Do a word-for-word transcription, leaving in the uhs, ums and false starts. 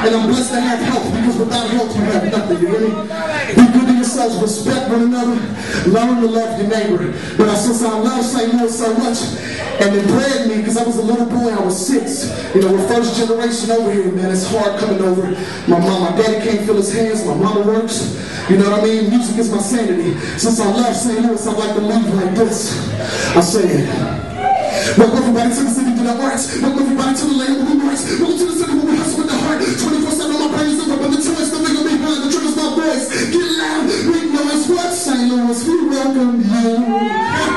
And I'm blessed to have health, because without health you have nothing, you hear me? Be good to yourselves, respect one another, learn to love your neighbor. But I, since I love Saint Louis so much, and it bred me, because I was a little boy, I was six. You know, we're first generation over here, man. It's hard coming over. My mom, my daddy can't feel his hands, my mama works. You know what I mean? Music is my sanity. Since I love Saint Louis, I like to move like this. I say it. Welcome everybody to the city that I works. Welcome everybody to the land where we works. Welcome to the city where we hustle with the heart. twenty-four seven, my brain is up, but the choice, the nigga behind the triggers, my voice. Get loud, make noise. What Saint Louis? We welcome you.